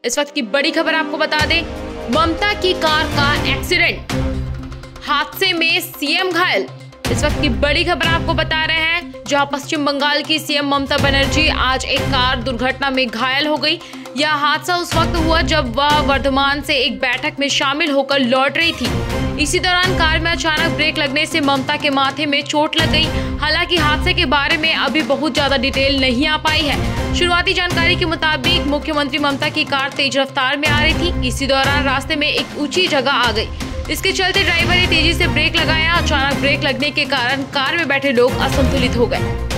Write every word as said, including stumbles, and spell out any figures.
इस वक्त की बड़ी खबर आपको बता दें, ममता की कार का एक्सीडेंट, हादसे में सीएम घायल। इस वक्त की बड़ी खबर आपको बता रहे हैं, जहां पश्चिम बंगाल की सीएम ममता बनर्जी आज एक कार दुर्घटना में घायल हो गई। यह हादसा उस वक्त हुआ जब वह वर्धमान से एक बैठक में शामिल होकर लौट रही थी। इसी दौरान कार में अचानक ब्रेक लगने से ममता के माथे में चोट लग गई। हालांकि हादसे के बारे में अभी बहुत ज्यादा डिटेल नहीं आ पाई है। शुरुआती जानकारी के मुताबिक मुख्यमंत्री ममता की कार तेज रफ्तार में आ रही थी। इसी दौरान रास्ते में एक ऊंची जगह आ गई। इसके चलते ड्राइवर ने तेजी से ब्रेक लगाया। अचानक ब्रेक लगने के कारण कार में बैठे लोग असंतुलित हो गए।